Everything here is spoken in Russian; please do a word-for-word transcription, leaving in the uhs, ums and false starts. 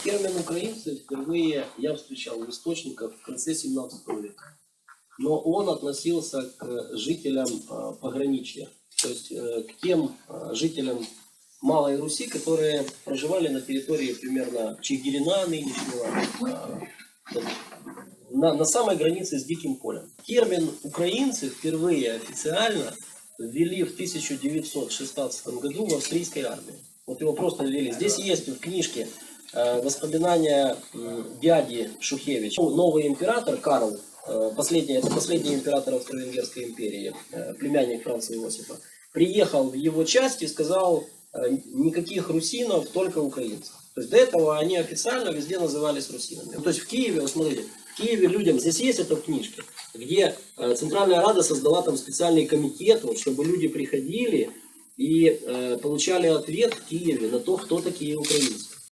Термин «украинцы» впервые я встречал в источниках в конце семнадцатого века. Но он относился к жителям пограничья, то есть к тем жителям Малой Руси, которые проживали на территории примерно Чигирина нынешнего, на, на самой границе с Диким полем. Термин «украинцы» впервые официально ввели в тысяча девятьсот шестнадцатом году в австрийской армии. Вот его просто ввели. Здесь есть в книжке э, воспоминания э, дяди Шухевича. Новый император Карл, э, последний, это последний император Австро-Венгерской империи, э, племянник Франца Иосифа, приехал в его часть и сказал: э, никаких русинов, только украинцев. То есть до этого они официально везде назывались русинами. То есть в Киеве, вот смотрите, в Киеве людям, здесь есть это в книжке, где э, Центральная Рада создала там специальный комитет, вот, чтобы люди приходили и э, получали ответ в Киеве на то, кто такие украинцы.